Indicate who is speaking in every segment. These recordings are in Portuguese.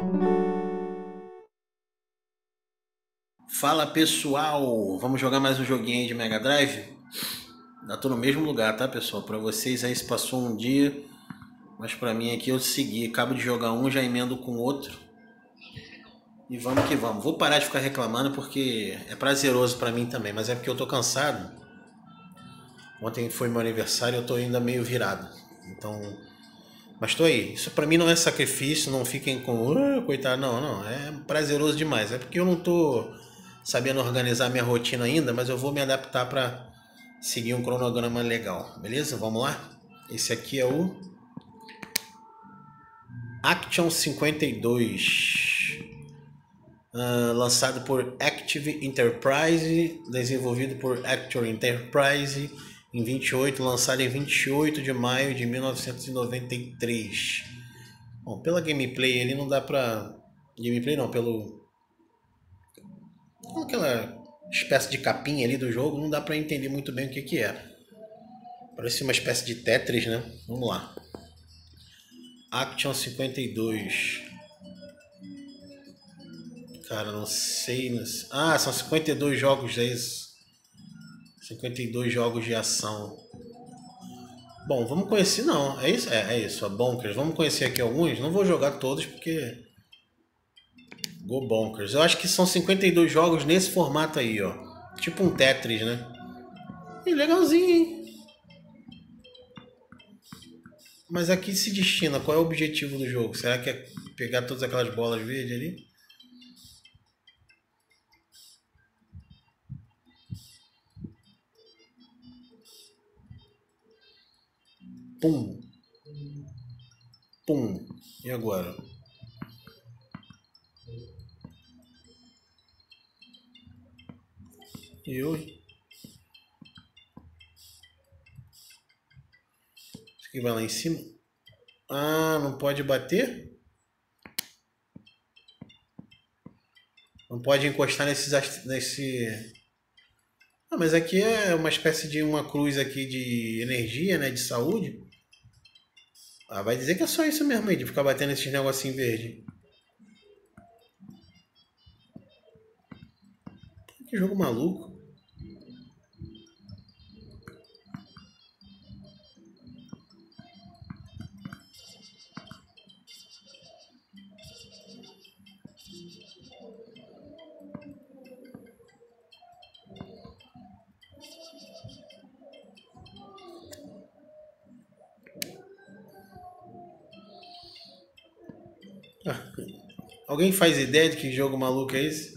Speaker 1: Fala pessoal, vamos jogar mais um joguinho aí de Mega Drive? Ainda tô no mesmo lugar, tá pessoal? Pra vocês aí se passou um dia, mas pra mim aqui eu segui. Acabo de jogar um, já emendo com o outro. E vamos que vamos. Vou parar de ficar reclamando porque é prazeroso pra mim também, mas é porque eu tô cansado. Ontem foi meu aniversário e eu tô ainda meio virado. Então, mas tô aí. Isso pra mim não é sacrifício, não fiquem com coitado, não. É prazeroso demais. É porque eu não tô sabendo organizar minha rotina ainda, mas eu vou me adaptar pra seguir um cronograma legal. Beleza? Vamos lá? Esse aqui é o Action 52. Lançado por Active Enterprise, desenvolvido por Actor Enterprise, em 28, lançado em 28 de maio de 1993. Bom, pela gameplay ele não dá pra... Gameplay não, aquela espécie de capinha ali do jogo, não dá pra entender muito bem o que é. Parece uma espécie de Tetris, né? Vamos lá. Action 52. Cara, não sei. Ah, são 52 jogos, é isso. 52 jogos de ação. Bom, vamos conhecer. Não, é isso? É isso, a Bonkers. Vamos conhecer aqui alguns. Não vou jogar todos porque. Go Bonkers. Eu acho que são 52 jogos nesse formato aí, ó. Tipo um Tetris, né? E legalzinho, hein? Mas aqui se destina. Qual é o objetivo do jogo? Será que é pegar todas aquelas bolas verdes ali? Pum. Pum. E agora? Eu. Isso aqui vai lá em cima. Ah, não pode bater? Não pode encostar nesse... Ah, mas aqui é uma espécie de uma cruz aqui de energia, né? De saúde. Ah, vai dizer que é só isso mesmo aí, de ficar batendo esses negocinhos verde. Que jogo maluco. Ah, alguém faz ideia de que jogo maluco é esse?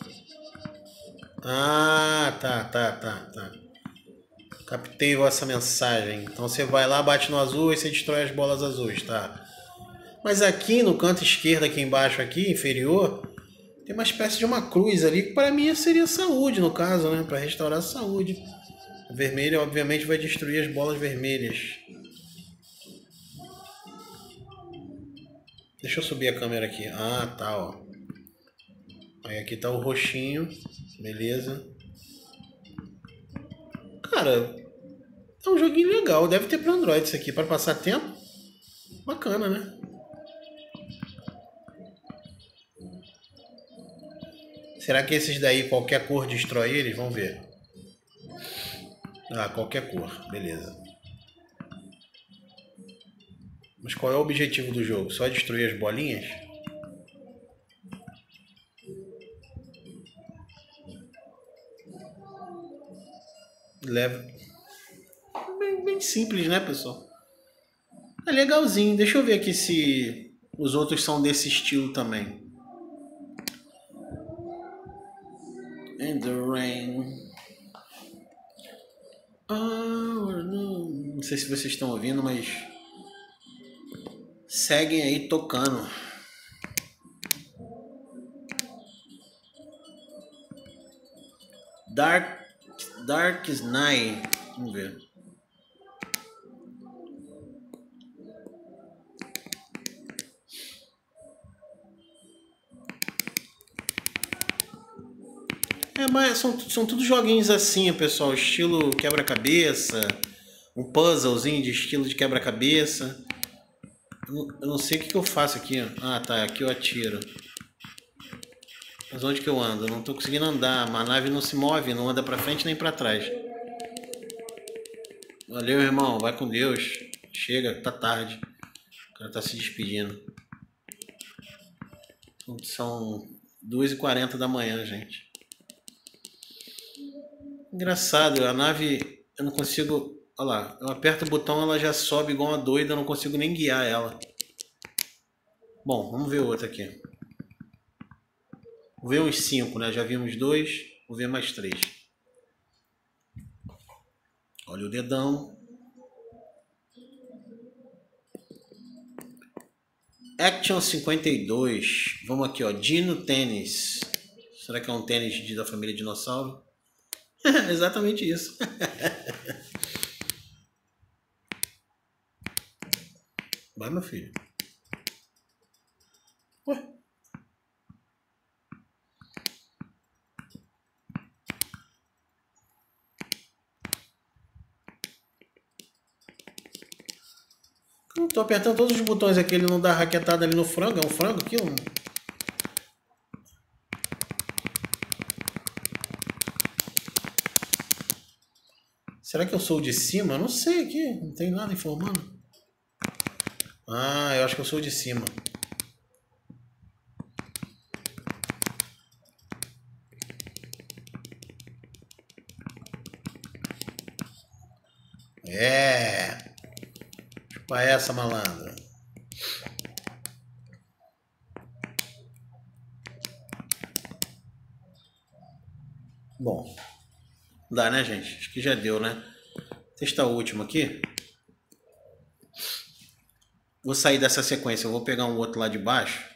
Speaker 1: Ah, tá. Captei vossa mensagem. Então você vai lá, bate no azul e você destrói as bolas azuis, tá? Mas aqui no canto esquerdo, aqui embaixo, aqui, inferior, tem uma espécie de uma cruz ali, que para mim seria saúde, no caso, né? Para restaurar a saúde. O vermelho, obviamente, vai destruir as bolas vermelhas. Deixa eu subir a câmera aqui. Ah, tá, ó. Aí aqui tá o roxinho. Beleza. Cara, é um joguinho legal. Deve ter para Android isso aqui. Para passar tempo. Bacana, né? Será que esses daí, qualquer cor destrói eles? Vamos ver. Ah, qualquer cor. Beleza. Mas qual é o objetivo do jogo? Só destruir as bolinhas? Leva... Bem simples, né, pessoal? É legalzinho. Deixa eu ver aqui se os outros são desse estilo também. In the rain. Não sei se vocês estão ouvindo, mas seguem aí tocando. Dark Knight. Vamos ver. Mas são tudo joguinhos assim, pessoal. Estilo quebra-cabeça. Um puzzlezinho de estilo de quebra-cabeça. Eu não sei o que eu faço aqui. Ah, tá. Aqui eu atiro. Mas onde que eu ando? Eu não tô conseguindo andar. A nave não se move, não anda pra frente nem pra trás. Valeu, irmão. Vai com Deus. Chega, tá tarde. O cara tá se despedindo. São 2h40 da manhã, gente. Engraçado, a nave eu não consigo. Olha lá, eu aperto o botão, ela já sobe igual uma doida, eu não consigo nem guiar ela. Bom, vamos ver outra aqui. Vou ver uns 5, né? Já vimos 2, vou ver mais 3. Olha o dedão. Action 52. Vamos aqui, ó. Dino Tênis. Será que é um tênis da família Dinossauro? Exatamente isso. Vai, meu filho. Ué? Eu tô apertando todos os botões aqui, ele não dá raquetada ali no frango. É um frango aqui? Será que eu sou o de cima? Eu não sei aqui, não tem nada informando. Ah, eu acho que eu sou o de cima. É. Chupa essa, malandro. Bom, dá, né, gente? Acho que já deu, né? Testar o último aqui. Vou sair dessa sequência. Eu vou pegar um outro lá de baixo.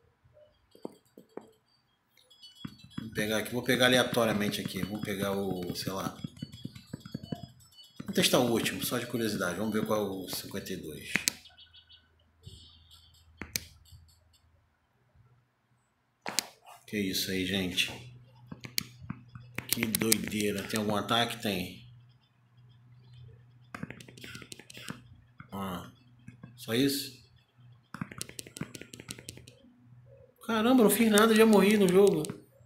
Speaker 1: Vou pegar aqui. Vou pegar aleatoriamente aqui. Vou pegar o, sei lá. Vou testar o último, só de curiosidade. Vamos ver qual é o 52. Que isso aí, gente. Que doideira. Tem algum ataque? Tem. Ah, só isso? Caramba, não fiz nada, já morri no jogo.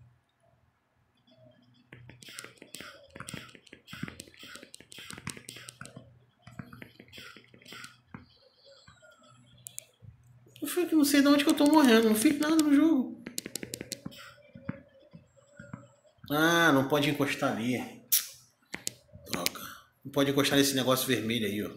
Speaker 1: Eu não sei de onde que eu tô morrendo, não fiz nada no jogo. Ah, não pode encostar ali. Droga. Não pode encostar nesse negócio vermelho aí, ó.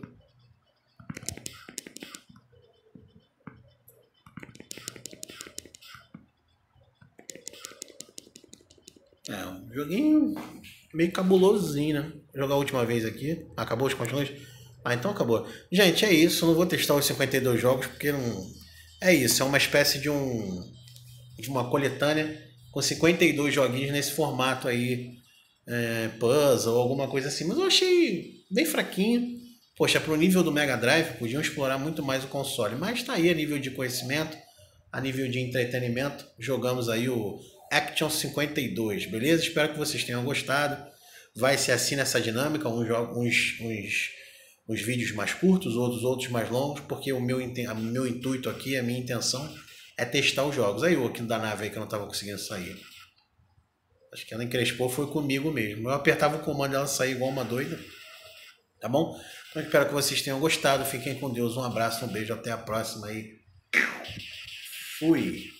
Speaker 1: É, um joguinho meio cabulosozinho, né? Vou jogar a última vez aqui. Acabou os controles? Ah, então acabou. Gente, é isso. Eu não vou testar os 52 jogos porque não... É isso, é uma espécie de uma coletânea com 52 joguinhos nesse formato aí, puzzle ou alguma coisa assim. Mas eu achei bem fraquinho. Poxa, pro nível do Mega Drive, podiam explorar muito mais o console. Mas tá aí a nível de conhecimento, a nível de entretenimento. Jogamos aí o Action 52, beleza? Espero que vocês tenham gostado. Vai ser assim nessa dinâmica, uns vídeos mais curtos, outros mais longos, porque o meu intuito aqui, a minha intenção é testar os jogos. Aí o aqui da nave aí que eu não estava conseguindo sair. Acho que ela encrespou foi comigo mesmo. Eu apertava o comando e ela saía igual uma doida. Tá bom? Então espero que vocês tenham gostado. Fiquem com Deus. Um abraço, um beijo. Até a próxima aí. Fui.